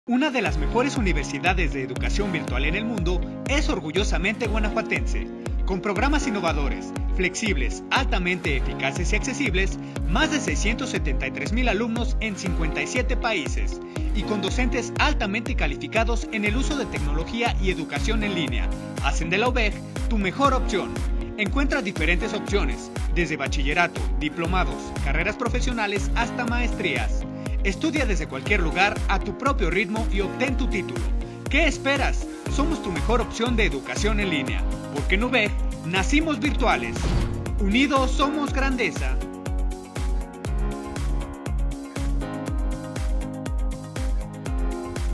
Una de las mejores universidades de educación virtual en el mundo es orgullosamente guanajuatense. Con programas innovadores, flexibles, altamente eficaces y accesibles, más de 673,000 alumnos en 57 países y con docentes altamente calificados en el uso de tecnología y educación en línea, hacen de la UVEG tu mejor opción. Encuentra diferentes opciones, desde bachillerato, diplomados, carreras profesionales hasta maestrías. Estudia desde cualquier lugar a tu propio ritmo y obtén tu título. ¿Qué esperas? Somos tu mejor opción de educación en línea, porque en UVEG nacimos virtuales. Unidos somos grandeza.